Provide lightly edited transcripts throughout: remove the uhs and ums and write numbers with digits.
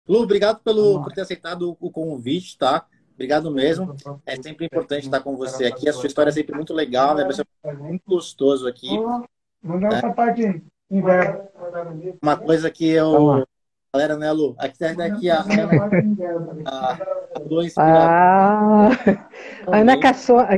Lu, obrigado Vamos por lá. ter aceitado o convite, tá? Obrigado mesmo. É sempre importante estar com você aqui. A sua história é sempre muito legal, né? Você é muito gostoso aqui. Vamos dar essa parte aí. Inverno. Uma coisa que Vamos eu... lá. Galera, né, Lu? Aqui a Ana, a Lu é inspiradora. Ah, Ana Realmente.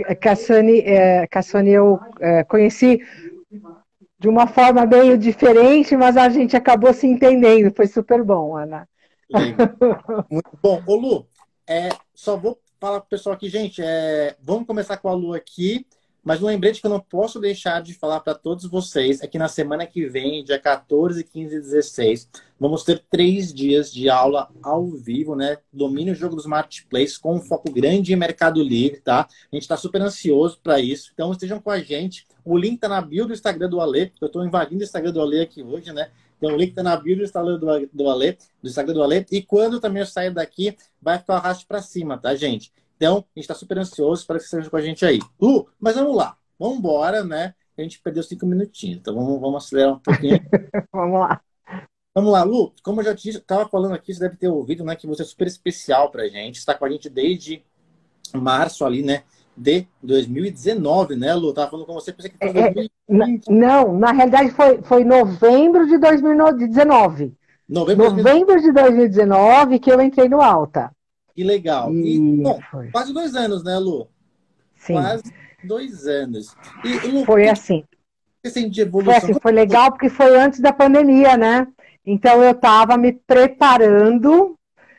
Cassoni eu conheci de uma forma meio diferente, mas a gente acabou se entendendo. Foi super bom, Ana. Legal. Muito bom. Ô, Lu, só vou falar pro pessoal aqui, gente, vamos começar com a Lu aqui, mas um lembrete que eu não posso deixar de falar para todos vocês é que na semana que vem, dia 14, 15 e 16, vamos ter 3 dias de aula ao vivo, né? Domínio o jogo dos marketplaces com um foco grande em Mercado Livre, tá? A gente está super ansioso para isso, então estejam com a gente. O link tá na bio do Instagram do Ale, eu estou invadindo o Instagram do Ale aqui hoje, né? Então o link tá na bio do Instagram do Ale, do Instagram do Ale. E quando também eu sair daqui, vai ficar o arrasto para cima, tá, gente? Então, a gente está super ansioso para que você esteja com a gente aí. Lu, mas vamos lá. Vamos embora, né? A gente perdeu 5 minutinhos. Então, vamos acelerar um pouquinho. Vamos lá. Vamos lá, Lu. Como eu já estava falando aqui, você deve ter ouvido, né? Que você é super especial para a gente. Está com a gente desde março ali, né? De 2019, né, Lu? Tava falando com você, pensei que fosse 2020. Não, na realidade foi novembro de 2019. Novembro de 2019. Novembro de 2019 que eu entrei no Alta. Que legal. E, E bom, foi, quase 2 anos, né, Lu? sim, Quase 2 anos. E, Lu, o foi que assim. você sente de Foi evolução? assim, foi legal porque foi antes da pandemia, né? Então eu estava me preparando.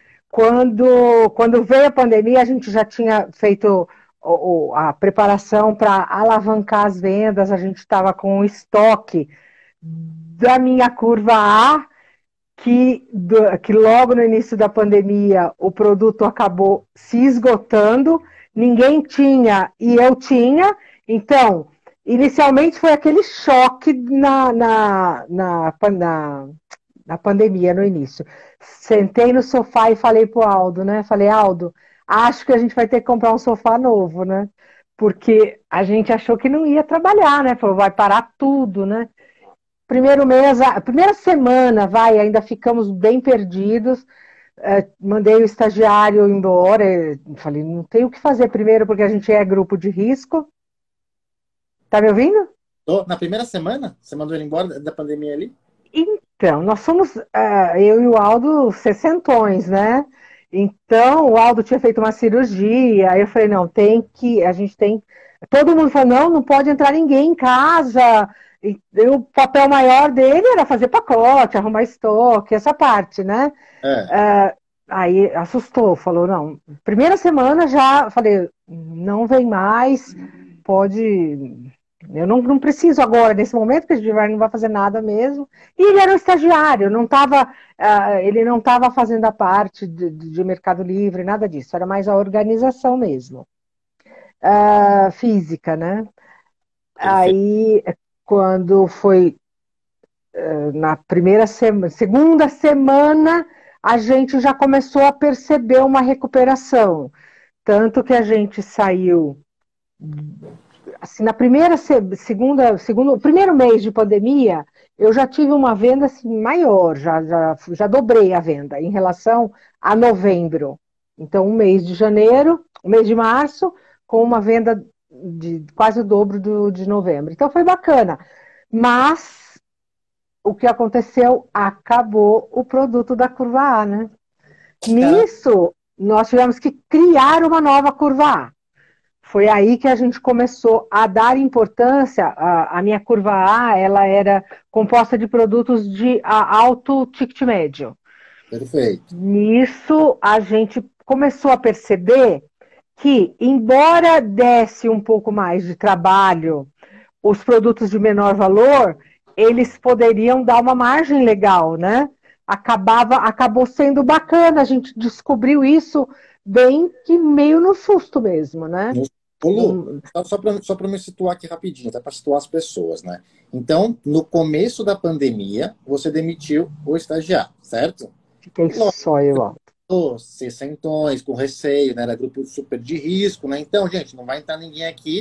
Quando veio a pandemia, a gente já tinha feito a preparação para alavancar as vendas, a gente estava com o estoque da minha curva A, que logo no início da pandemia o produto acabou se esgotando, ninguém tinha e eu tinha, então inicialmente foi aquele choque na pandemia, no início. Sentei no sofá e falei pro Aldo, né? Falei, Aldo, acho que a gente vai ter que comprar um sofá novo, né? Porque a gente achou que não ia trabalhar, né? Falou, vai parar tudo, né? Primeiro mês, a primeira semana, vai, ainda ficamos bem perdidos. Mandei o estagiário embora. Falei, não tem o que fazer primeiro, porque a gente é grupo de risco. Tá me ouvindo? Na primeira semana? Você mandou ele embora da pandemia ali? Então, nós somos, eu e o Aldo, sessentões, né? Então, o Aldo tinha feito uma cirurgia, aí eu falei, não, a gente tem. Todo mundo falou, não, não pode entrar ninguém em casa. E o papel maior dele era fazer pacote, arrumar estoque, essa parte, né? É, Aí assustou, falou, não. Primeira semana já falei, não vem mais, pode. Eu não preciso agora, nesse momento, que a gente não vai fazer nada mesmo. E ele era um estagiário, ele não estava fazendo a parte de Mercado Livre, nada disso, era mais a organização mesmo, física, né? perfeito. Aí, quando foi na segunda semana, a gente já começou a perceber uma recuperação. Tanto que a gente saiu, assim, na primeira, segunda, segundo, primeiro mês de pandemia, eu já tive uma venda assim, maior, já dobrei a venda em relação a novembro. Então, um mês de janeiro, um mês de março, com uma venda de quase o dobro de novembro. Então, foi bacana. Mas o que aconteceu? Acabou o produto da curva A, né? Cara, Nisso, nós tivemos que criar uma nova curva A. Foi aí que a gente começou a dar importância. A minha curva A, ela era composta de produtos de alto ticket médio. perfeito. Nisso, a gente começou a perceber que, embora desse um pouco mais de trabalho os produtos de menor valor, eles poderiam dar uma margem legal, né? Acabou sendo bacana, a gente descobriu isso bem que meio no susto mesmo, né? Ô, Lu, Num- só para me situar aqui rapidinho, até para situar as pessoas, né? Então, no começo da pandemia, você demitiu o estagiário, certo? Fiquei E logo, só eu, ó. sessentões, com receio, né? Era grupo super de risco, né? Então, gente, não vai entrar ninguém aqui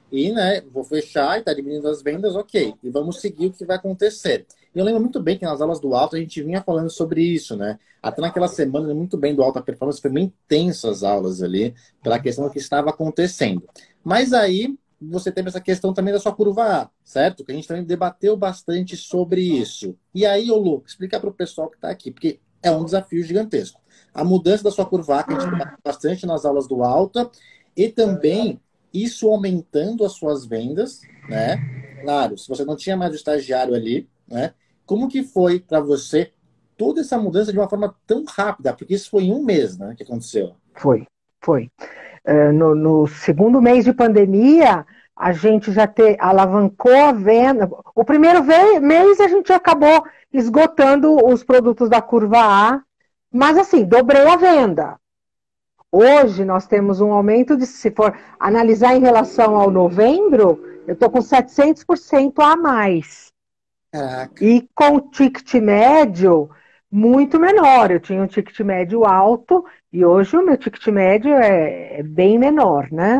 e, né, vou fechar e tá diminuindo as vendas, ok. E vamos seguir o que vai acontecer. E eu lembro muito bem que nas aulas do Alto a gente vinha falando sobre isso, né? Até naquela semana, eu lembro muito bem do Alta Performance, foi bem intensas as aulas ali, pela questão do que estava acontecendo. Mas aí você teve essa questão também da sua curva A, certo? Que a gente também debateu bastante sobre isso. E aí, ô Lu, explica para o pessoal que está aqui, porque é um desafio gigantesco. A mudança da sua curva A, que a gente debateu bastante nas aulas do Alta, e também isso aumentando as suas vendas, né? Claro, se você não tinha mais o estagiário ali, né? Como que foi para você toda essa mudança de uma forma tão rápida? Porque isso foi em um mês, né, que aconteceu. Foi. No segundo mês de pandemia, a gente já alavancou a venda. O primeiro mês a gente acabou esgotando os produtos da curva A, mas assim, dobrei a venda. Hoje nós temos um aumento de, se for analisar em relação ao novembro, eu estou com 700% a mais. Caraca. E com o ticket médio muito menor. Eu tinha um ticket médio alto e hoje o meu ticket médio é bem menor, né?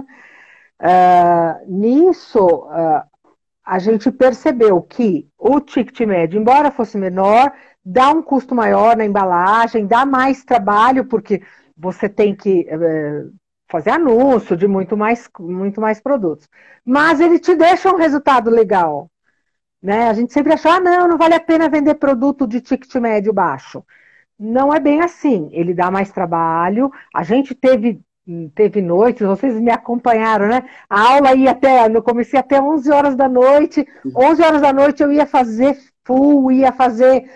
Nisso, a gente percebeu que o ticket médio, embora fosse menor, dá um custo maior na embalagem, dá mais trabalho, porque você tem que fazer anúncio de muito mais produtos. Mas ele te deixa um resultado legal. Né? A gente sempre achou, não vale a pena vender produto de ticket médio baixo. Não é bem assim. Ele dá mais trabalho. A gente teve noites, vocês me acompanharam, né? A aula ia eu comecei até 11 horas da noite. 11 horas da noite eu ia fazer full, ia fazer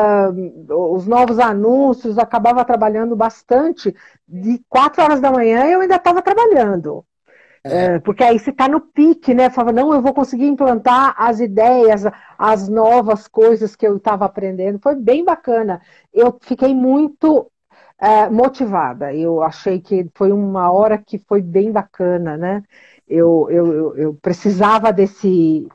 os novos anúncios, acabava trabalhando bastante. De 4 horas da manhã eu ainda estava trabalhando. Porque aí você está no pique, né? Falava, não, eu vou conseguir implantar as ideias, as novas coisas que eu estava aprendendo. Foi bem bacana. Eu fiquei muito motivada. Eu achei que foi uma hora que foi bem bacana, né? Eu precisava desse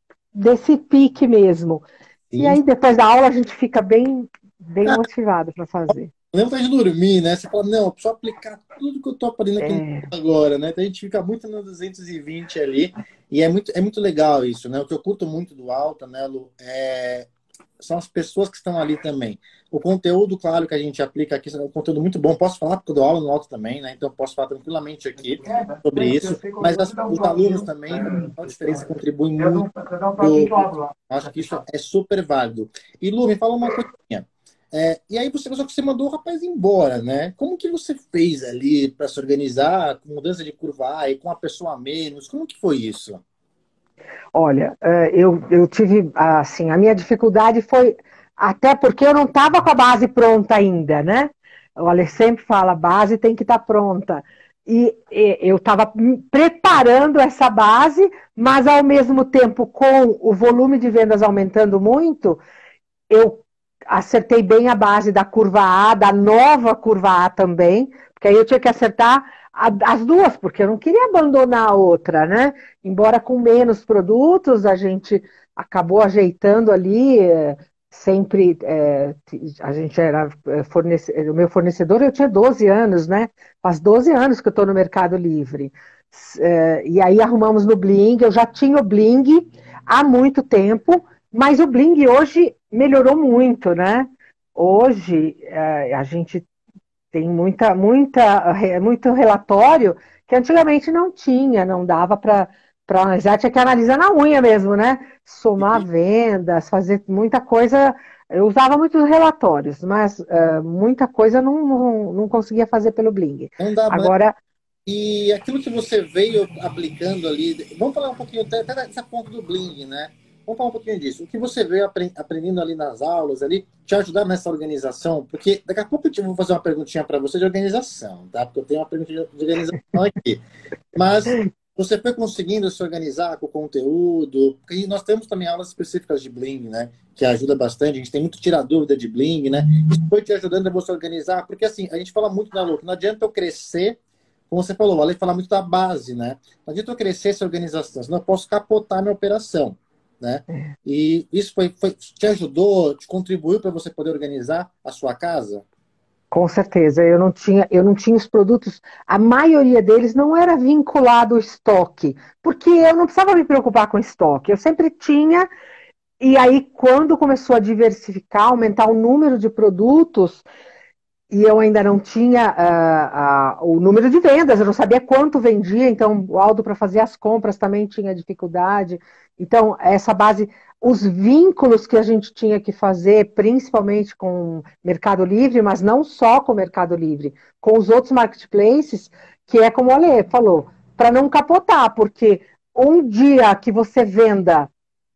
pique mesmo. E Sim. aí, depois da aula, a gente fica bem motivado para fazer. Nem vontade de dormir, né? Você fala, não, eu preciso aplicar tudo que eu tô aprendendo aqui É, agora, né? Então a gente fica muito no 220 ali, e é muito legal isso, né? O que eu curto muito do Alta, né, Lu, são as pessoas que estão ali também. O conteúdo, claro, que a gente aplica aqui, é um conteúdo muito bom. Posso falar porque eu dou aula no Alto também, né? Então posso falar tranquilamente aqui sobre isso. Mas os alunos também, a diferença, contribuem muito. Acho que isso é super válido. E Lu, me fala uma coisinha. E aí você mandou o rapaz embora, né? Como que você fez ali para se organizar com mudança de curva A e com a pessoa a menos? Como que foi isso? olha, eu tive, assim, a minha dificuldade foi até porque eu não estava com a base pronta ainda, né? O Alex sempre fala, a base tem que estar pronta. E eu estava preparando essa base, mas ao mesmo tempo, com o volume de vendas aumentando muito, eu acertei bem a base da curva A, da nova curva A também, porque aí eu tinha que acertar as duas, porque eu não queria abandonar a outra, né? Embora com menos produtos, a gente acabou ajeitando ali, sempre, a gente era o meu fornecedor, eu tinha 12 anos, né? Faz 12 anos que eu estou no Mercado Livre. E aí arrumamos no Bling, eu já tinha o Bling há muito tempo, mas o Bling hoje melhorou muito, né? Hoje a gente tem muito relatório que antigamente não tinha, não dava para analisar, tinha que analisar na unha mesmo, né? Somar vendas, fazer muita coisa. Eu usava muitos relatórios, mas muita coisa não conseguia fazer pelo Bling. Não dá, né? Agora, E aquilo que você veio aplicando ali, vamos falar um pouquinho até dessa ponta do Bling, né? Vamos falar um pouquinho disso. O que você veio aprendendo ali nas aulas, ali, te ajudar nessa organização? Porque daqui a pouco eu vou fazer uma perguntinha para você de organização, tá? Porque eu tenho uma pergunta de organização aqui. Mas você foi conseguindo se organizar com o conteúdo? Porque nós temos também aulas específicas de Bling, né? Que ajuda bastante. A gente tem muito tirar dúvida de Bling, né? Isso foi te ajudando a você organizar? Porque assim, a gente fala muito na Lu, que não adianta eu crescer, como você falou, além de falar muito da base, né? Não adianta eu crescer essa organização, senão eu posso capotar minha operação, né? E isso te ajudou, te contribuiu para você poder organizar a sua casa? Com certeza, eu não tinha os produtos, a maioria deles não era vinculado ao estoque, porque eu não precisava me preocupar com estoque, eu sempre tinha, e aí quando começou a diversificar, aumentar o número de produtos, e eu ainda não tinha o número de vendas, eu não sabia quanto vendia, então o Aldo para fazer as compras também tinha dificuldade. Então, essa base, os vínculos que a gente tinha que fazer, principalmente com o Mercado Livre, mas não só com o Mercado Livre, com os outros marketplaces, que é como o Ale falou, para não capotar, porque um dia que você venda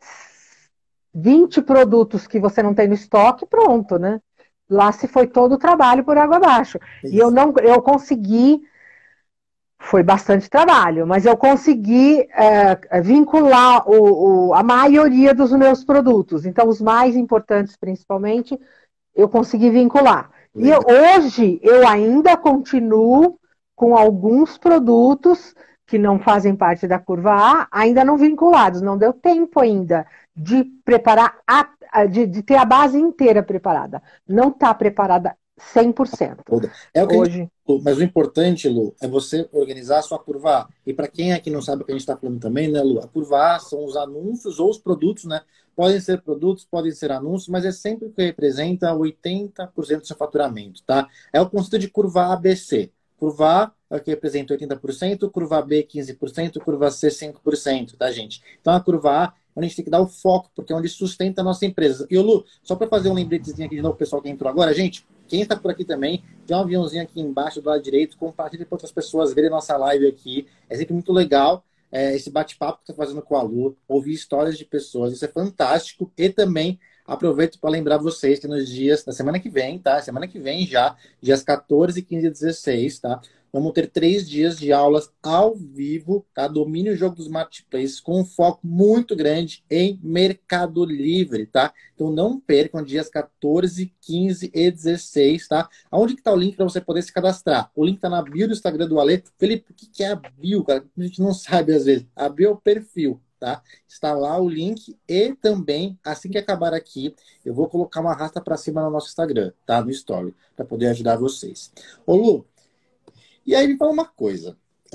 20 produtos que você não tem no estoque, pronto, né? Lá se foi todo o trabalho por água abaixo. E Isso. eu consegui, foi bastante trabalho, mas eu consegui vincular a maioria dos meus produtos. Então, os mais importantes, principalmente, eu consegui vincular. Legal. Hoje eu ainda continuo com alguns produtos que não fazem parte da curva A, ainda não vinculados. Não deu tempo ainda de preparar, de ter a base inteira preparada. Não está preparada 100%. É o que a gente Hoje. mas o importante, Lu, é você organizar a sua curva A. E para quem aqui não sabe o que a gente está falando também, né, Lu? A curva A são os anúncios ou os produtos, né? Podem ser produtos, podem ser anúncios, mas é sempre o que representa 80% do seu faturamento, tá? É o conceito de curva ABC. Curva A é o que representa 80%, curva B 15%, curva C 5%, tá, gente? Então a curva A, a gente tem que dar o foco, porque é onde sustenta a nossa empresa. E, Lu, só para fazer um lembretezinho aqui de novo, pessoal que entrou agora, gente, quem está por aqui também, tem um aviãozinho aqui embaixo do lado direito, compartilhe para outras pessoas verem nossa live aqui. É sempre muito legal esse bate-papo que está fazendo com a Lu, ouvir histórias de pessoas, isso é fantástico. E também aproveito para lembrar vocês que nos dias da semana que vem, tá? Semana que vem já, dias 14, 15 e 16, tá? Vamos ter 3 dias de aulas ao vivo, tá? Domínio o jogo dos marketplaces com um foco muito grande em Mercado Livre, tá? Então não percam dias 14, 15 e 16, tá? Aonde que tá o link para você poder se cadastrar? O link tá na bio do Instagram do Ale. Felipe, o que é a bio, cara? A gente não sabe às vezes. A bio é o perfil, tá? Está lá o link e também, assim que acabar aqui, eu vou colocar uma arrasta para cima no nosso Instagram, tá? No Story, para poder ajudar vocês. Ô Lu, e aí me fala uma coisa.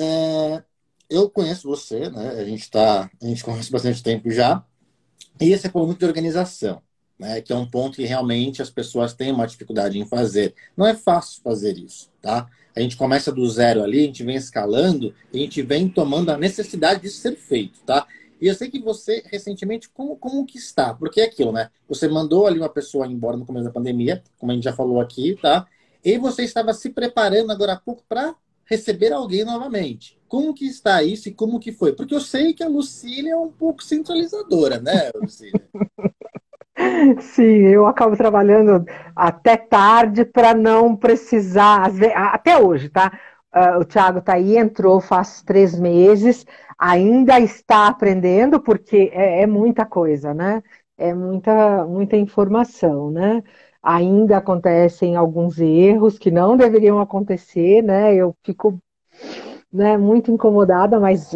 Eu conheço você, né? A gente conhece bastante tempo já. E você falou muito de organização, né? Que é um ponto que realmente as pessoas têm uma dificuldade em fazer. Não é fácil fazer isso, tá? A gente começa do zero ali, a gente vem escalando, a gente vem tomando a necessidade de ser feito, tá? E eu sei que você, recentemente, como que está? Porque é aquilo, né? Você mandou ali uma pessoa embora no começo da pandemia, como a gente já falou aqui, tá? E você estava se preparando agora há pouco para receber alguém novamente. Como que está isso e como que foi? Porque eu sei que a Lucília é um pouco centralizadora, né, Lucília? Sim, eu acabo trabalhando até tarde para não precisar, até hoje, tá? O Thiago tá aí, entrou faz 3 meses, ainda está aprendendo, porque é muita coisa, né? É muita informação, né? Ainda acontecem alguns erros que não deveriam acontecer, né? Eu fico, né, muito incomodada, mas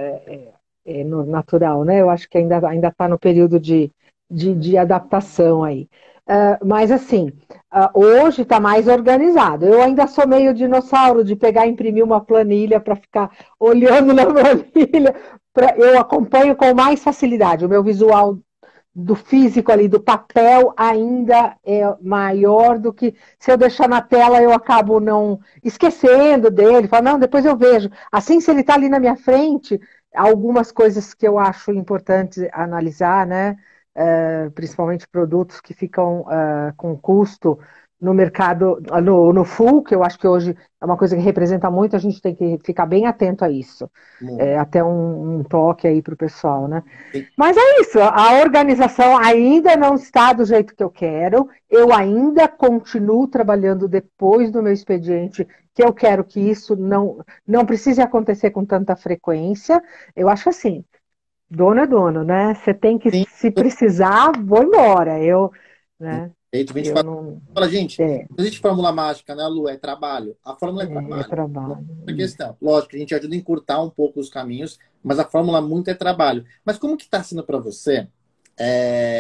natural, né? Eu acho que ainda está no período de adaptação aí. Mas assim, hoje está mais organizado. Eu ainda sou meio dinossauro de pegar e imprimir uma planilha para ficar olhando na planilha. Eu acompanho com mais facilidade. O meu visual do físico ali, do papel, ainda é maior do que se eu deixar na tela, eu acabo não esquecendo dele, falo, não, depois eu vejo. Assim, se ele está ali na minha frente, algumas coisas que eu acho importante analisar, né? Principalmente produtos que ficam com custo no mercado, no full, que eu acho que hoje é uma coisa que representa muito, a gente tem que ficar bem atento a isso. Até um toque aí para o pessoal, né? Mas é isso, a organização ainda não está do jeito que eu quero, eu ainda continuo trabalhando depois do meu expediente, que eu quero que isso não precise acontecer com tanta frequência. Eu acho assim, dono é dono, né? Você tem que, Sim, se precisar, vou embora. Né? feito Eu 24 não. Fala, gente, É, não existe fórmula mágica, né, Lu? É trabalho. A fórmula é é trabalho. Não trabalho. é questão. Lógico, a gente ajuda a encurtar um pouco os caminhos, mas a fórmula muito é trabalho. Mas como que está sendo para você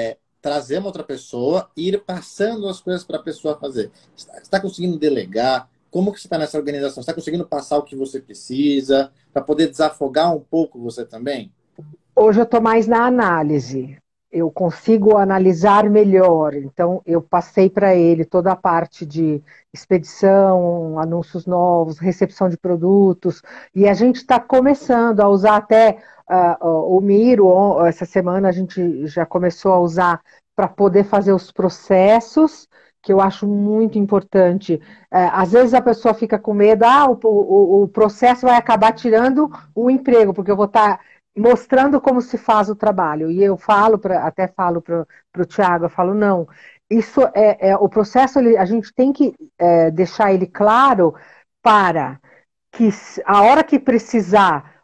trazer uma outra pessoa e ir passando as coisas para a pessoa fazer. Você está conseguindo delegar? Como que você está nessa organização? Você está conseguindo passar o que você precisa para poder desafogar um pouco você também? Hoje eu estou mais na análise. Eu consigo analisar melhor. Então, eu passei para ele toda a parte de expedição, anúncios novos, recepção de produtos. E a gente está começando a usar até o Miro. Essa semana a gente já começou a usar para poder fazer os processos, que eu acho muito importante. Às vezes a pessoa fica com medo, o processo vai acabar tirando o emprego, porque eu vou estar mostrando como se faz o trabalho. E eu falo, até falo para o Thiago, eu falo, não, isso o processo, a gente tem que deixar ele claro para que a hora que precisar,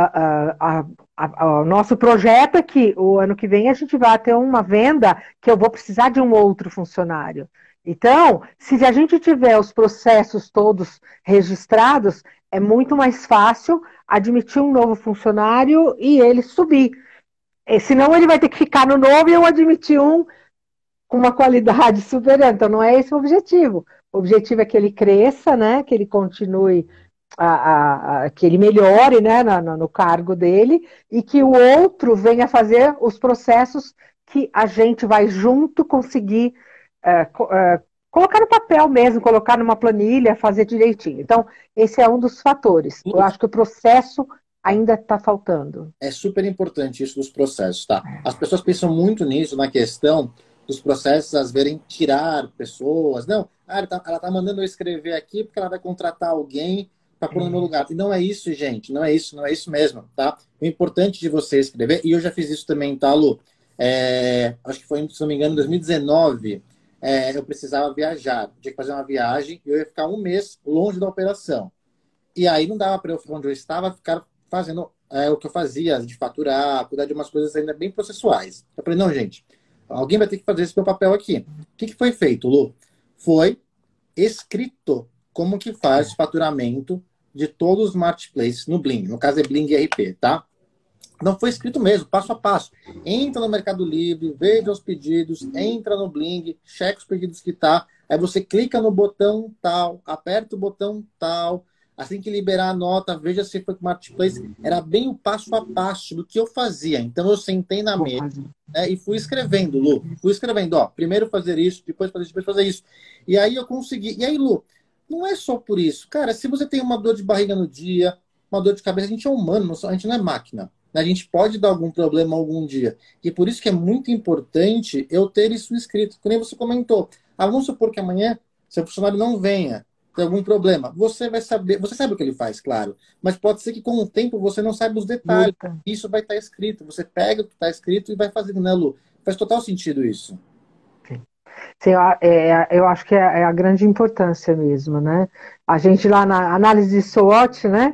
o nosso projeto é que o ano que vem a gente vai ter uma venda que eu vou precisar de um outro funcionário. Então, se a gente tiver os processos todos registrados, é muito mais fácil admitir um novo funcionário e ele subir. Senão ele vai ter que ficar no novo e eu admitir um com uma qualidade superior. Então não é esse o objetivo. O objetivo é que ele cresça, né? Que ele continue, que ele melhore, né? No cargo dele e que o outro venha fazer os processos que a gente vai junto conseguir colocar no papel mesmo, colocar numa planilha, fazer direitinho. Então, esse é um dos fatores. Eu acho que o processo ainda está faltando. É super importante isso dos processos, tá? As pessoas pensam muito nisso, na questão dos processos, às vezes, tirar pessoas. Não, ela tá mandando eu escrever aqui porque ela vai contratar alguém para pôr no meu lugar. E não é isso, gente. Não é isso mesmo, tá? O importante de você escrever, e eu já fiz isso também, tá, Lu? Acho que foi, se não me engano, em 2019, eu precisava viajar. Tinha que fazer uma viagem e eu ia ficar um mês longe da operação. E aí não dava para eu ficar onde eu estava, ficar fazendo o que eu fazia, de faturar, cuidar de umas coisas ainda bem processuais. Eu falei, não, gente, alguém vai ter que fazer esse meu papel aqui. O que foi feito, Lu? Foi escrito como que faz o faturamento de todos os marketplaces no Bling. No caso é Bling RP, tá? Não foi escrito mesmo, passo a passo. Entra no Mercado Livre, veja os pedidos, entra no Bling, checa os pedidos que tá. Aí você clica no botão tal, aperta o botão tal. Assim que liberar a nota, veja se foi com o Marketplace. Era bem o passo a passo do que eu fazia. Então eu sentei na mesa, né, e fui escrevendo, Lu. Fui escrevendo, ó, primeiro fazer isso, depois fazer isso, depois fazer isso. E aí eu consegui. E aí, Lu, não é só por isso. Cara, se você tem uma dor de barriga no dia, uma dor de cabeça, a gente é humano, a gente não é máquina. A gente pode dar algum problema algum dia. E por isso que é muito importante eu ter isso escrito. Que nem você comentou. Vamos supor que amanhã seu funcionário não venha, tem algum problema. Você vai saber, você sabe o que ele faz, claro. Mas pode ser que com o tempo você não saiba os detalhes. Isso vai estar escrito. Você pega o que está escrito e vai fazendo, né, Lu? Faz total sentido isso. Sim, eu acho que é a grande importância mesmo, né? A gente lá na análise de SWOT, né?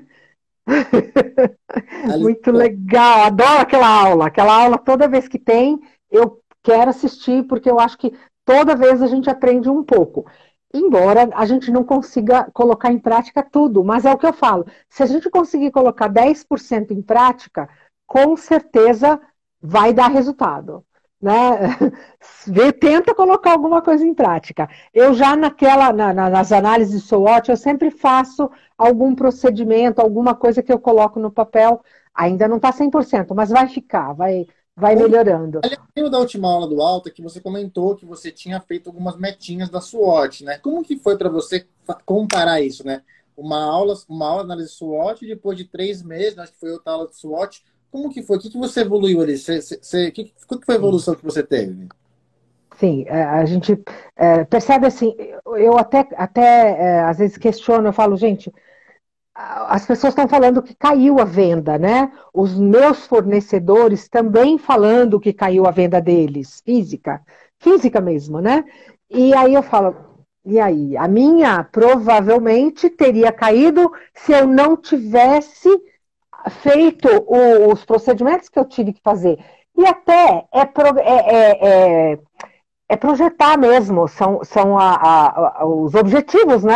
Muito legal, adoro aquela aula. Aquela aula, toda vez que tem, eu quero assistir, porque eu acho que toda vez a gente aprende um pouco. Embora a gente não consiga colocar em prática tudo, mas é o que eu falo. Se a gente conseguir colocar 10% em prática, com certeza vai dar resultado. Né? Tenta colocar alguma coisa em prática. Eu já nas análises de SWOT, eu sempre faço algum procedimento, alguma coisa que eu coloco no papel. Ainda não está 100%, mas vai ficar, vai melhorando. Eu da última aula do Alta que você comentou que você tinha feito algumas metinhas da SWOT, né? Como que foi para você comparar isso, né? Uma aula de análise de SWOT, depois de 3 meses, acho que foi outra aula de SWOT. Como que foi? O que você evoluiu ali? Qual que foi a evolução que você teve? Sim, a gente percebe assim, eu até às vezes questiono, eu falo, gente, as pessoas estão falando que caiu a venda, né? Os meus fornecedores também falando que caiu a venda deles, física mesmo, né? E aí eu falo, e aí? A minha provavelmente teria caído se eu não tivesse feito os procedimentos que eu tive que fazer. E até é projetar mesmo, são os objetivos, né?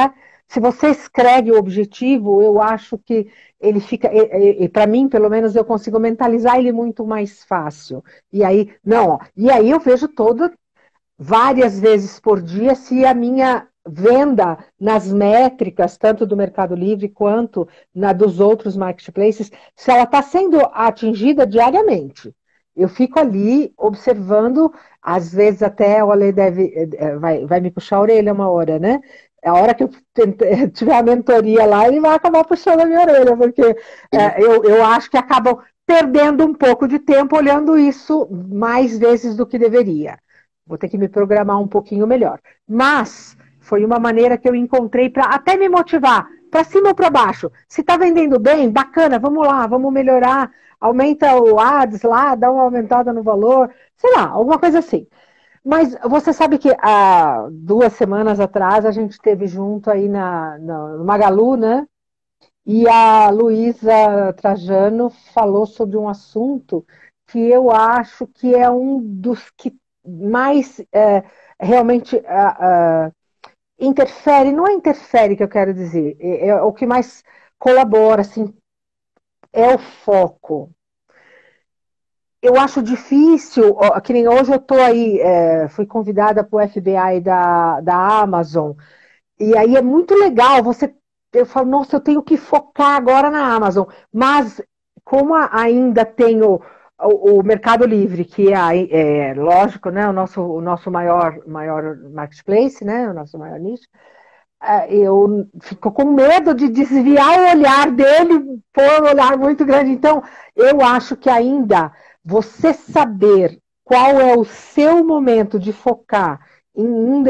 se você escreve o objetivo, eu acho que ele fica, para mim, pelo menos, eu consigo mentalizar ele muito mais fácil. E aí, não, ó, e aí eu vejo várias vezes por dia se a minha venda nas métricas, tanto do Mercado Livre quanto na dos outros marketplaces, se ela está sendo atingida diariamente. Eu fico ali observando, às vezes até o Ale vai me puxar a orelha uma hora, né? A hora que eu tiver a mentoria lá, ele vai acabar puxando a minha orelha, porque eu acho que acabam perdendo um pouco de tempo olhando isso mais vezes do que deveria. Vou ter que me programar um pouquinho melhor. Mas foi uma maneira que eu encontrei para até me motivar, para cima ou para baixo. Se está vendendo bem, bacana, vamos lá, vamos melhorar, aumenta o ads lá, dá uma aumentada no valor, sei lá, alguma coisa assim. Mas você sabe que há 2 semanas atrás a gente esteve junto aí no Magalu, né? E a Luísa Trajano falou sobre um assunto que eu acho que é um dos que mais realmente interfere, não é interfere que eu quero dizer, é o que mais colabora, assim, é o foco. Eu acho difícil, que nem hoje eu estou aí, fui convidada para o FBI da Amazon, e aí é muito legal, eu falo, nossa, eu tenho que focar agora na Amazon, mas como ainda tenho o Mercado Livre, que é lógico, né, o nosso maior marketplace, né, o nosso maior nicho, eu fico com medo de desviar o olhar dele, pôr um olhar muito grande. Então, eu acho que ainda você saber qual é o seu momento de focar em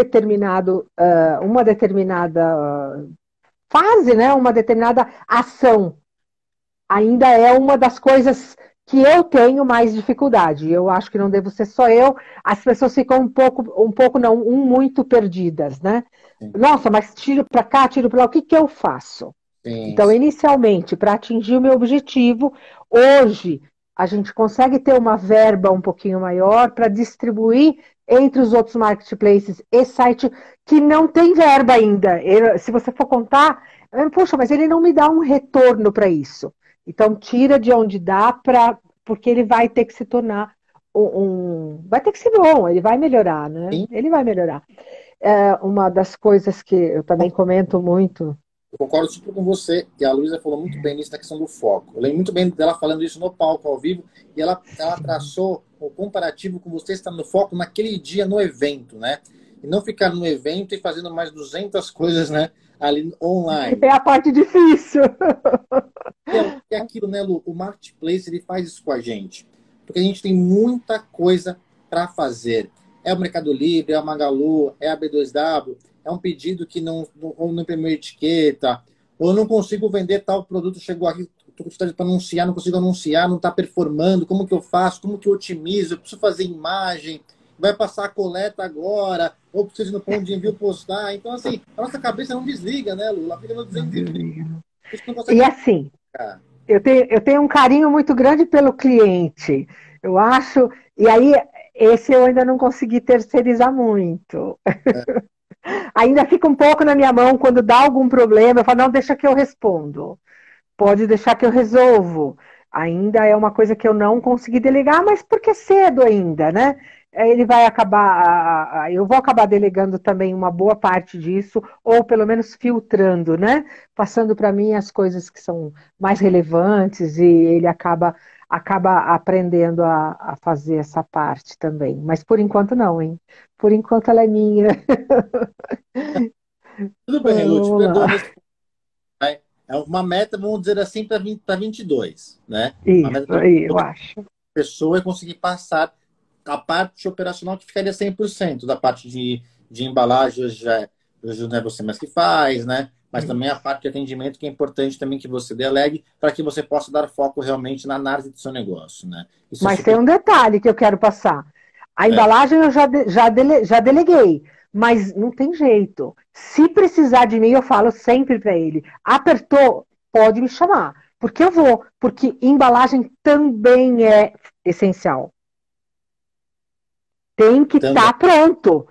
uma determinada fase, né, uma determinada ação, ainda é uma das coisas que eu tenho mais dificuldade. Eu acho que não devo ser só eu. As pessoas ficam um pouco não, muito perdidas, né? Sim. Nossa, mas tiro para cá, tiro para lá, o que eu faço? Sim. Então, inicialmente, para atingir o meu objetivo, hoje a gente consegue ter uma verba um pouquinho maior para distribuir entre os outros marketplaces e site que não tem verba ainda. Se você for contar, poxa, mas ele não me dá um retorno para isso. Então, tira de onde dá, porque ele vai ter que se tornar vai ter que ser bom, ele vai melhorar, né? Sim. Ele vai melhorar. Uma das coisas que eu também comento muito. Eu concordo super com você, e a Luísa falou muito bem nisso na questão do foco. Eu lembro muito bem dela falando isso no palco, ao vivo, e ela traçou o comparativo com você estar no foco naquele dia no evento, né? E não ficar no evento e fazendo mais 200 coisas, né, ali online. É a parte difícil. É aquilo, né, Lu? O Marketplace, ele faz isso com a gente. Porque a gente tem muita coisa para fazer. É o Mercado Livre, é o Magalu, é a B2W, é um pedido que ou não imprimiu etiqueta, ou eu não consigo vender tal produto, chegou aqui, estou para anunciar, não consigo anunciar, não está performando, como que eu faço, como que eu otimizo, eu preciso fazer imagem, vai passar a coleta agora, ou preciso ir no ponto de envio postar. Então, assim, a nossa cabeça não desliga, né, Lu? Ela fica no 220. E assim, eu tenho um carinho muito grande pelo cliente. Eu acho, e aí esse eu ainda não consegui terceirizar muito. Ainda fica um pouco na minha mão quando dá algum problema, eu falo, não, deixa que eu respondo. Pode deixar que eu resolvo. Ainda é uma coisa que eu não consegui delegar, mas porque é cedo ainda, né? Ele vai acabar, eu vou acabar delegando também uma boa parte disso, ou pelo menos filtrando, né? Passando para mim as coisas que são mais relevantes e ele acaba aprendendo a fazer essa parte também. Mas por enquanto não, hein? Por enquanto ela é minha. Tudo bem, Lu, te Vamos perdoo lá. nesse. É uma meta, vamos dizer assim, para 22, né? Uma meta Isso, para aí, eu toda acho. pessoa é conseguir passar a parte operacional que ficaria 100%, da parte de embalagem, hoje não é você mais que faz, né? Mas também a parte de atendimento, que é importante também que você delegue, para que você possa dar foco realmente na análise do seu negócio, né? Isso é Mas tem super. um detalhe que eu quero passar. A É, embalagem eu já deleguei, mas não tem jeito. Se precisar de mim, eu falo sempre para ele: apertou, pode me chamar, porque eu vou, porque embalagem também é essencial. Tem que também. estar pronto.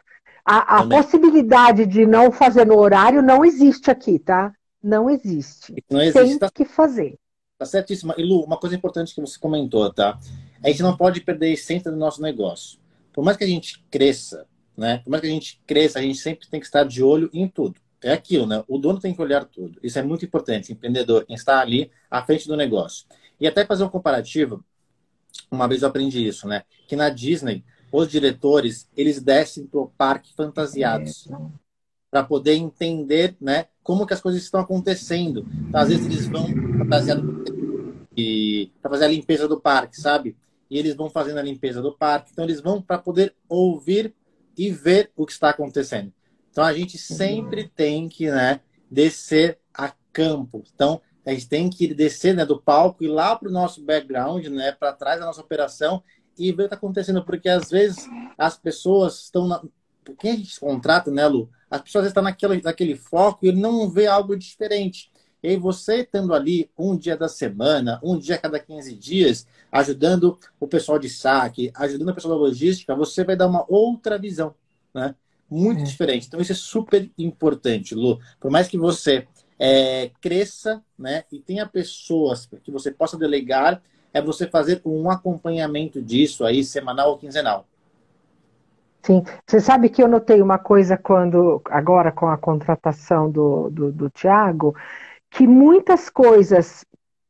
A possibilidade de não fazer no horário não existe aqui, tá? Não existe. Não existe, Tem que fazer. Tá certíssimo. E Lu, uma coisa importante que você comentou, tá? A gente não pode perder a essência do nosso negócio. Por mais que a gente cresça, né? Por mais que a gente cresça, a gente sempre tem que estar de olho em tudo. É aquilo, né? O dono tem que olhar tudo. Isso é muito importante. Empreendedor, quem está ali à frente do negócio. E até fazer um comparativo, uma vez eu aprendi isso, né? Que na Disney, os diretores, eles descem pro parque fantasiados para poder entender, né, como que as coisas estão acontecendo. Então, às vezes eles vão fantasiados para fazer a limpeza do parque, sabe? E eles vão fazendo a limpeza do parque. Então, eles vão para poder ouvir e ver o que está acontecendo. Então, a gente sempre tem que, né, descer a campo. Então, a gente tem que descer, né, do palco e lá para o nosso background, né, para trás da nossa operação e ver o que está acontecendo. Porque, às vezes, as pessoas estão... Quem a gente contrata, né, Lu? As pessoas estão naquele foco e ele não vê algo diferente. E aí você estando ali um dia da semana, um dia a cada 15 dias, ajudando o pessoal de saque, ajudando o pessoal da logística, você vai dar uma outra visão, né? Muito diferente. Então isso é super importante, Lu. Por mais que você cresça, né, e tenha pessoas que você possa delegar, é você fazer um acompanhamento disso aí, semanal ou quinzenal. Sim, você sabe que eu notei uma coisa agora com a contratação do Tiago, que muitas coisas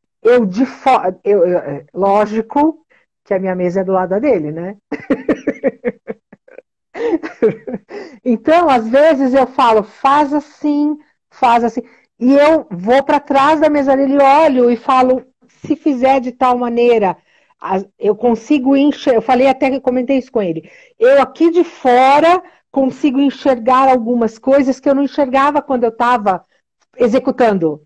lógico que a minha mesa é do lado dele, né? Então, às vezes eu falo, faz assim, e eu vou para trás da mesa dele, olho e falo, se fizer de tal maneira, eu consigo enxergar, eu falei até que comentei isso com ele, eu aqui de fora consigo enxergar algumas coisas que eu não enxergava quando eu estava executando.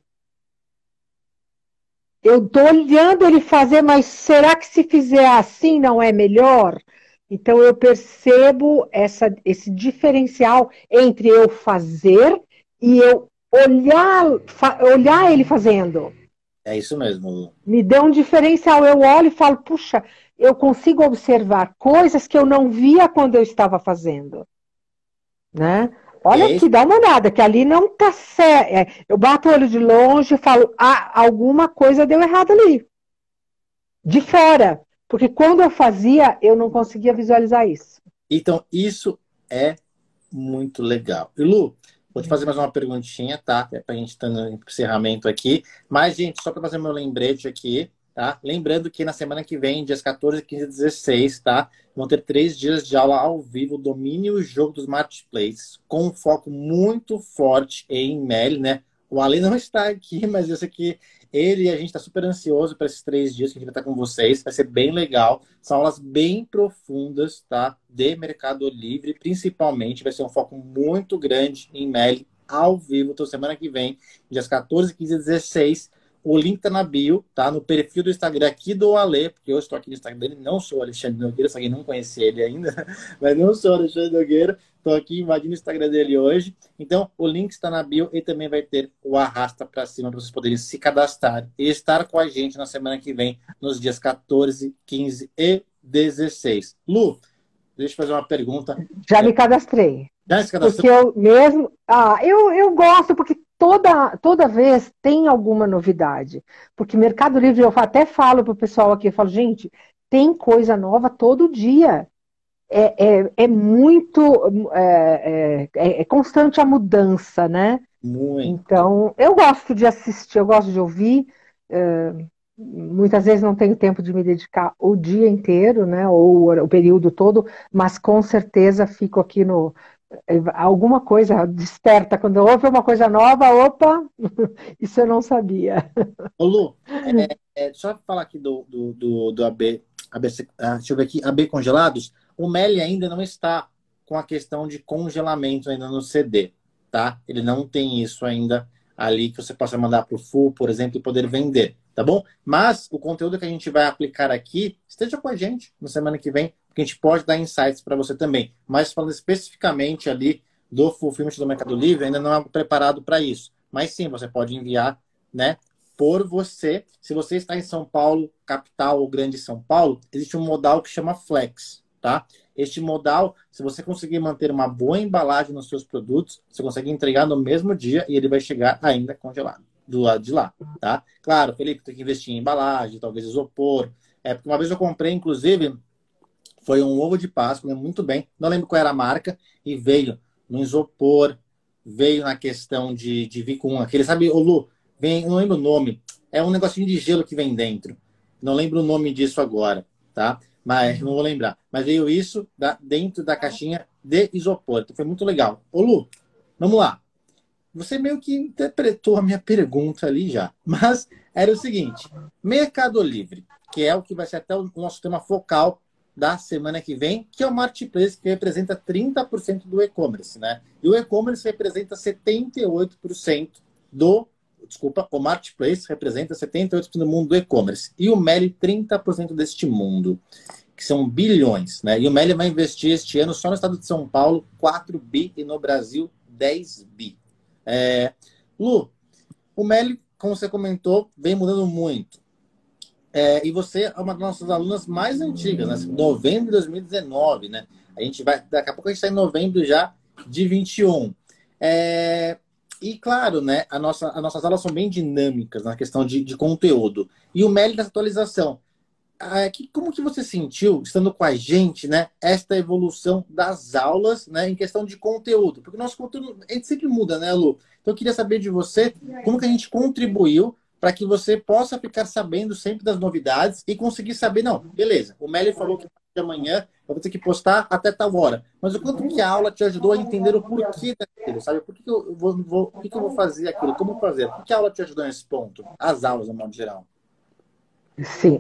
Eu estou olhando ele fazer, mas será que se fizer assim não é melhor? Então eu percebo esse diferencial entre eu fazer e eu olhar ele fazendo. É isso mesmo, Lu. Me deu um diferencial. Eu olho e falo, puxa, eu consigo observar coisas que eu não via quando eu estava fazendo. Né? Olha aqui, dá uma olhada, que ali não está certo. Eu bato o olho de longe e falo, alguma coisa deu errado ali. De fora. Porque quando eu fazia, eu não conseguia visualizar isso. Então, isso é muito legal. E Lu, vou te fazer mais uma perguntinha, tá? É pra gente estar no encerramento aqui. Mas, gente, só para fazer meu lembrete aqui, tá? Lembrando que na semana que vem, dias 14, 15 e 16, tá? Vão ter 3 dias de aula ao vivo, domine o jogo dos marketplaces, com um foco muito forte em MELI, né? O Ale não está aqui, mas eu sei que ele e a gente está super ansioso para esses 3 dias que a gente vai estar com vocês. Vai ser bem legal. São aulas bem profundas, tá? De Mercado Livre, principalmente. Vai ser um foco muito grande em MELI ao vivo. Então, semana que vem, dias 14, 15 e 16. O link tá na bio, tá? No perfil do Instagram aqui do Ale, porque eu estou aqui no Instagram dele, não sou o Alexandre Nogueira, só que não conheci ele ainda, mas não sou o Alexandre Nogueira. Estou aqui invadindo o Instagram dele hoje. Então, o link está na bio e também vai ter o arrasta para cima para vocês poderem se cadastrar e estar com a gente na semana que vem, nos dias 14, 15 e 16. Lu, deixa eu fazer uma pergunta. Já me cadastrei. Já se cadastrou? Porque eu mesmo... eu gosto, porque toda vez tem alguma novidade. Porque Mercado Livre, eu até falo para o pessoal aqui, eu falo, gente, tem coisa nova todo dia. É muito... É constante a mudança, né? Muito. Então, eu gosto de assistir, eu gosto de ouvir. Muitas vezes não tenho tempo de me dedicar o dia inteiro, né? Ou o período todo, mas com certeza fico aqui no... Alguma coisa desperta, quando ouve uma coisa nova, opa, isso eu não sabia. Ô, Lu, só falar aqui do ABC, deixa eu ver aqui, AB Congelados, o Meli ainda não está com a questão de congelamento ainda no CD, tá? Ele não tem isso ainda ali que você possa mandar para o Full, por exemplo, e poder vender, tá bom? Mas o conteúdo que a gente vai aplicar aqui, esteja com a gente na semana que vem, porque a gente pode dar insights para você também. Mas falando especificamente ali do Fulfillment do Mercado Livre, ainda não é preparado para isso. Mas sim, você pode enviar, né, por você. Se você está em São Paulo, capital ou grande São Paulo, existe um modal que chama Flex, tá? Este modal, se você conseguir manter uma boa embalagem nos seus produtos, você consegue entregar no mesmo dia e ele vai chegar ainda congelado do lado de lá, tá? Claro, Felipe, tem que investir em embalagem, talvez isopor. Porque uma vez eu comprei, inclusive, foi um ovo de Páscoa, lembro muito bem, não lembro qual era a marca, e veio no isopor, veio na questão de vir com aquele, sabe, o Lu, vem, não lembro o nome, é um negocinho de gelo que vem dentro. Não lembro o nome disso agora, tá? Mas não vou lembrar. Mas veio isso dentro da caixinha de isopor. Então foi muito legal. Ô Lu, vamos lá. Você meio que interpretou a minha pergunta ali já. Mas era o seguinte: Mercado Livre, que é o que vai ser até o nosso tema focal da semana que vem, que é o Marketplace, que representa 30% do e-commerce, né? E o e-commerce representa 78% do... Desculpa, o Marketplace representa 78% do mundo do e-commerce. E o Meli, 30% deste mundo, que são bilhões, né? E o Meli vai investir este ano só no estado de São Paulo 4 bi e no Brasil 10 bi. Lu, o Meli, como você comentou, vem mudando muito. E você é uma das nossas alunas mais antigas, né? Novembro de 2019, né? A gente vai, daqui a pouco a gente está em novembro já de 21. E claro, né? As nossas aulas são bem dinâmicas na questão de conteúdo. E o Meli dessa atualização. Como que você sentiu, estando com a gente, né, esta evolução das aulas, né, em questão de conteúdo? Porque o nosso conteúdo, a gente sempre muda, né, Lu? Então eu queria saber de você como que a gente contribuiu para que você possa ficar sabendo sempre das novidades e conseguir saber, não, beleza, o Meli falou que de amanhã eu vou ter que postar até tal hora. Mas o quanto que a aula te ajudou a entender o porquê daquilo, sabe? Por que eu por que eu vou fazer aquilo? Como fazer? Por que a aula te ajudou nesse ponto? As aulas, no modo geral. Sim.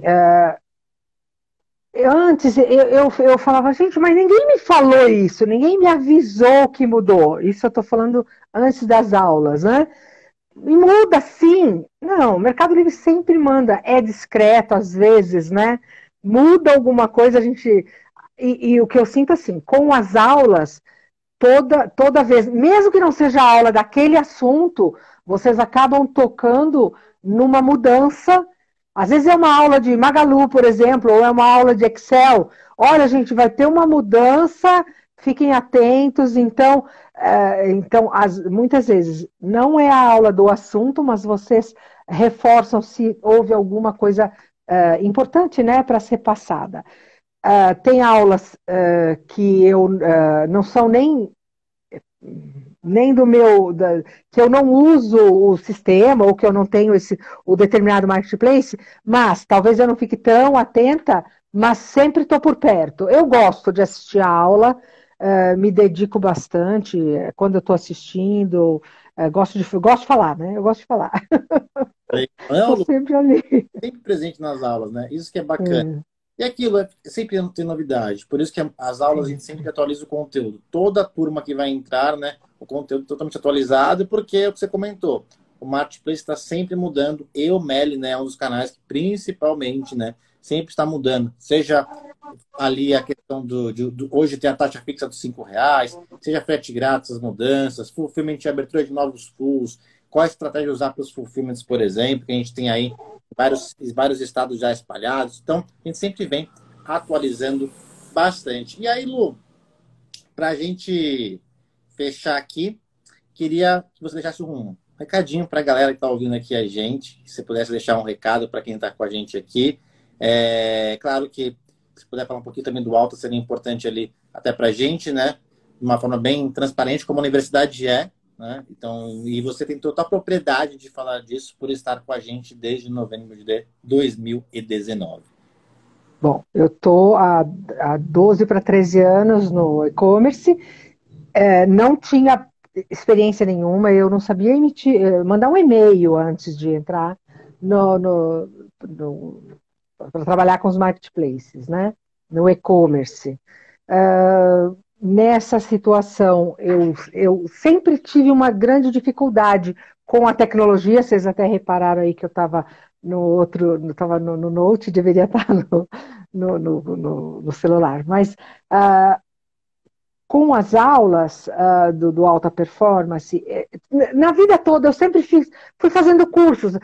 Antes eu falava, gente, mas ninguém me falou isso, ninguém me avisou que mudou. Isso eu estou falando antes das aulas, né? E muda sim. Não, o Mercado Livre sempre manda, é discreto às vezes, né? Muda alguma coisa, a gente. E o que eu sinto assim, com as aulas, toda vez, mesmo que não seja a aula daquele assunto, vocês acabam tocando numa mudança. Às vezes é uma aula de Magalu, por exemplo, ou é uma aula de Excel. Olha, gente, vai ter uma mudança, fiquem atentos. Então, muitas vezes não é a aula do assunto, mas vocês reforçam se houve alguma coisa importante, né, para ser passada. Tem aulas que eu não são nem do meu, que eu não uso o sistema, ou que eu não tenho o determinado marketplace, mas talvez eu não fique tão atenta, mas sempre estou por perto. Eu gosto de assistir a aula, me dedico bastante, quando eu estou assistindo, gosto de falar, né? Eu gosto de falar. Não, Estou Lu, sempre ali. sempre presente nas aulas, né? Isso que é bacana. E aquilo sempre tem novidade. Por isso que as aulas a gente sempre atualiza o conteúdo. Toda turma que vai entrar, né? O conteúdo totalmente atualizado, porque é o que você comentou. O Marketplace está sempre mudando. E o Meli, né? É um dos canais que principalmente, né? Sempre está mudando. Seja ali a questão hoje tem a taxa fixa dos R$ 5, seja frete grátis, as mudanças, fulfillment e abertura de novos fulls, qual a estratégia usar para os fulfillments, por exemplo, que a gente tem aí vários estados já espalhados. Então, a gente sempre vem atualizando bastante. E aí, Lu, para a gente fechar aqui, queria que você deixasse um recadinho para a galera que está ouvindo aqui a gente, se você pudesse deixar um recado para quem está com a gente aqui. Claro que se puder falar um pouquinho também do Alta, seria importante ali até para a gente, né? De uma forma bem transparente, como a universidade é, né? Então, e você tem total propriedade de falar disso por estar com a gente desde novembro de 2019. Bom, eu estou há 12 para 13 anos no e-commerce, não tinha experiência nenhuma, eu não sabia mandar um e-mail antes de entrar para trabalhar com os marketplaces, né? No e-commerce. Nessa situação, eu sempre tive uma grande dificuldade com a tecnologia, vocês até repararam aí que eu estava estava no Note, deveria estar no celular, mas com as aulas do Alta Performance, na vida toda eu sempre fui fazendo cursos.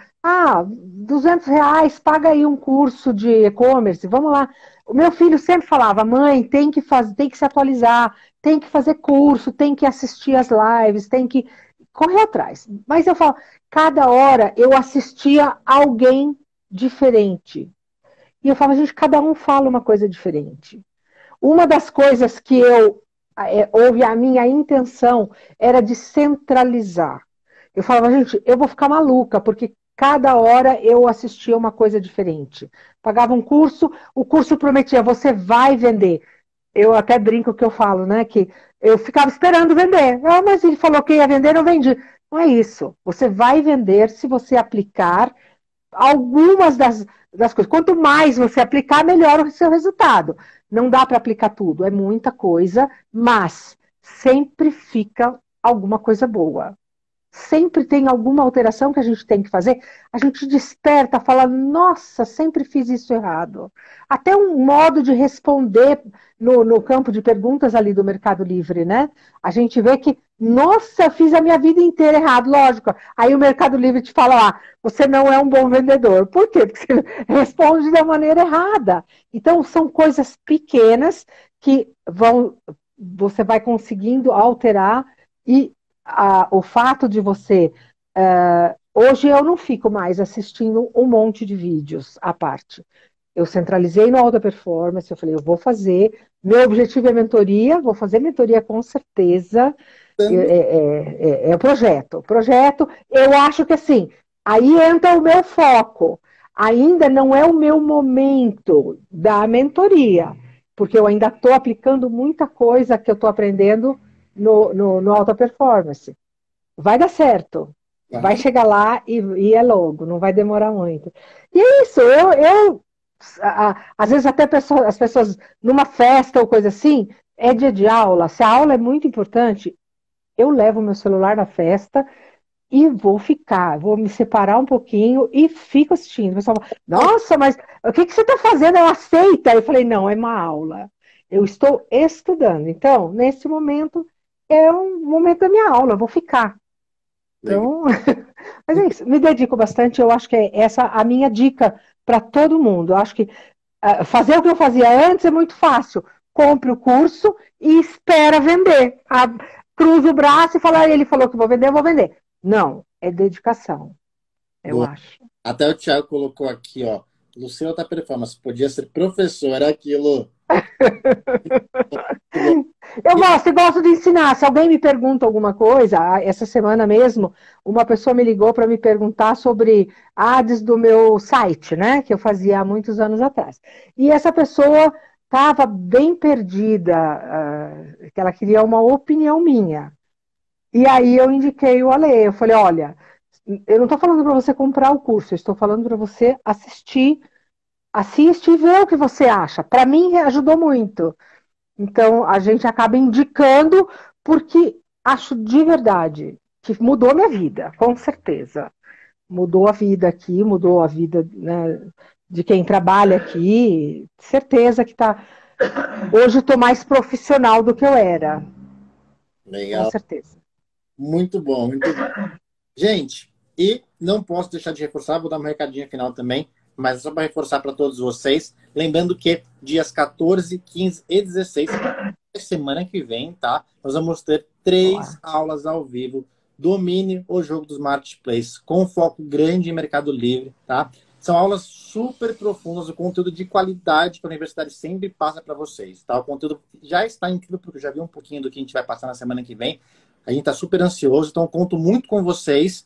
R$ 200, paga aí um curso de e-commerce, vamos lá. O meu filho sempre falava, mãe, tem que se atualizar, tem que fazer curso, tem que assistir as lives, tem que correr atrás. Mas eu falo, cada hora eu assistia alguém diferente. E eu falo, gente, cada um fala uma coisa diferente. Uma das coisas que houve a minha intenção era de centralizar. Eu falava, gente, eu vou ficar maluca, porque cada hora eu assistia uma coisa diferente. Pagava um curso, o curso prometia, você vai vender. Eu até brinco que eu falo, né, que eu ficava esperando vender. Mas ele falou que ia vender, eu vendi. Não é isso. Você vai vender se você aplicar algumas das coisas. Quanto mais você aplicar, melhor o seu resultado. Não dá para aplicar tudo, é muita coisa, mas sempre fica alguma coisa boa. Sempre tem alguma alteração que a gente tem que fazer. A gente desperta, fala, nossa, sempre fiz isso errado. Até um modo de responder no campo de perguntas ali do Mercado Livre, né? A gente vê que, nossa, fiz a minha vida inteira errado, lógico. Aí o Mercado Livre te fala, você não é um bom vendedor. Por quê? Porque você responde da maneira errada. Então, são coisas pequenas que você vai conseguindo alterar e o fato de você... hoje eu não fico mais assistindo um monte de vídeos à parte. Eu centralizei no Alta Performance, eu falei, eu vou fazer, meu objetivo é mentoria, vou fazer mentoria com certeza, é o projeto. O projeto, eu acho que assim, aí entra o meu foco. Ainda não é o meu momento da mentoria, porque eu ainda estou aplicando muita coisa que eu estou aprendendo no Alta Performance. Vai dar certo. Vai chegar lá e é logo, não vai demorar muito. E é isso, às vezes até as pessoas, numa festa ou coisa assim, é dia de aula, se a aula é muito importante, eu levo meu celular na festa e vou me separar um pouquinho e fico assistindo. O pessoal fala, nossa, mas o que você está fazendo? Eu aceita. Eu falei, não, é uma aula. Eu estou estudando. Então, nesse momento, é um momento da minha aula, eu vou ficar. Então, mas é isso, me dedico bastante, eu acho que é essa a minha dica para todo mundo. Eu acho que fazer o que eu fazia antes é muito fácil. Compre o curso e espera vender. Cruza o braço e fala, ele falou que vou vender, eu vou vender. Não, é dedicação, eu acho. Até o Thiago colocou aqui, ó, Luciana Alta Performance, podia ser professora, aquilo. Eu gosto de ensinar. Se alguém me pergunta alguma coisa, essa semana mesmo, uma pessoa me ligou para me perguntar sobre ads do meu site, né? Que eu fazia há muitos anos atrás. E essa pessoa estava bem perdida, que ela queria uma opinião minha. E aí eu indiquei o Ale. Eu falei, olha, eu não estou falando para você comprar o curso, eu estou falando para você assistir. Assiste e vê o que você acha. Para mim, ajudou muito. Então, a gente acaba indicando porque acho de verdade que mudou minha vida, com certeza. Mudou a vida aqui, mudou a vida, né, de quem trabalha aqui. Certeza que tá. Hoje estou mais profissional do que eu era. Legal. Com certeza. Muito bom, muito bom. Gente, e não posso deixar de reforçar, vou dar um recadinho final também, mas só para reforçar para todos vocês, lembrando que dias 14, 15 e 16, semana que vem, tá? Nós vamos ter 3 aulas ao vivo. Domine o jogo dos marketplaces, com foco grande em Mercado Livre, tá? São aulas super profundas, o conteúdo de qualidade que a universidade sempre passa para vocês, tá? O conteúdo já está incrível, porque eu já vi um pouquinho do que a gente vai passar na semana que vem. A gente está super ansioso, então eu conto muito com vocês.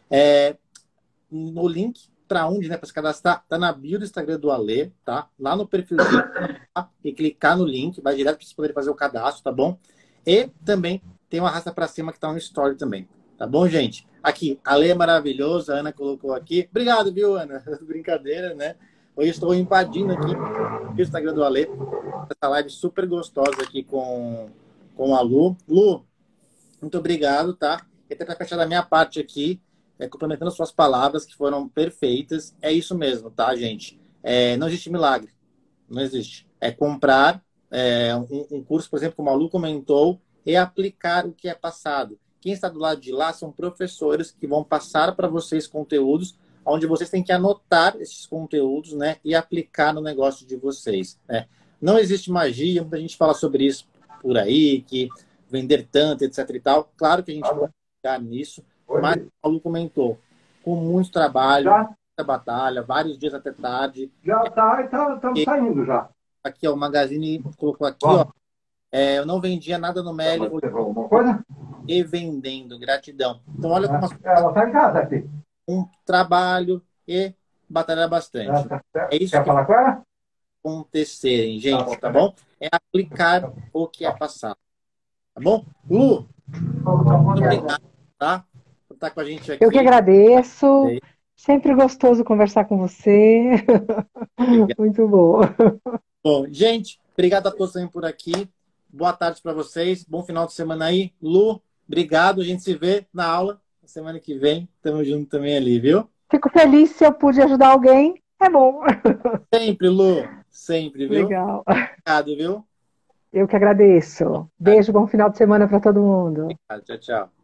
No link para onde, né, para se cadastrar, tá na bio do Instagram do Ale, tá? Lá no perfilzinho, tá? E clicar no link, vai direto para vocês poderem fazer o cadastro, tá bom? E também tem uma arrasta para cima que tá no story também, tá bom, gente? Aqui, Ale é maravilhoso, a Ana colocou aqui. Obrigado, viu, Ana? Brincadeira, né? Hoje estou invadindo aqui o Instagram do Ale, essa live super gostosa aqui com a Lu. Lu, muito obrigado, tá? E até para fechar da minha parte aqui, complementando suas palavras que foram perfeitas, é isso mesmo, tá, gente? Não existe milagre. Não existe. É comprar, um curso, por exemplo, como a Lu comentou, é aplicar o que é passado. Quem está do lado de lá são professores que vão passar para vocês conteúdos, onde vocês têm que anotar esses conteúdos, né, e aplicar no negócio de vocês, né? Não existe magia, muita gente fala sobre isso por aí, que vender tanto, etc e tal. Claro que a gente pode chegar nisso, mas o Paulo comentou, com muito trabalho, muita batalha, vários dias até tarde. Já tá, estamos saindo já. Aqui, ó, o Magazine colocou aqui, ó. Eu não vendia nada no Meli, Alguma coisa? e vendendo, gratidão. Então, olha como Ela está em casa aqui. um trabalho e batalhar bastante. É isso Quer que falar com ela? acontecerem, gente, tá bom? É aplicar o que é passado, tá bom? Lu, muito obrigado, tá? Por estar com a gente aqui. Eu que agradeço. Sempre gostoso conversar com você. Muito bom. Bom, gente, obrigado a todos também por aqui. Boa tarde para vocês. Bom final de semana aí. Lu, obrigado. A gente se vê na aula na semana que vem. Tamo junto também ali, viu? Fico feliz se eu pude ajudar alguém. É bom. Sempre, Lu. Sempre, viu? Legal. Obrigado, viu? Eu que agradeço. Beijo, bom final de semana para todo mundo. Obrigado. Tchau, tchau.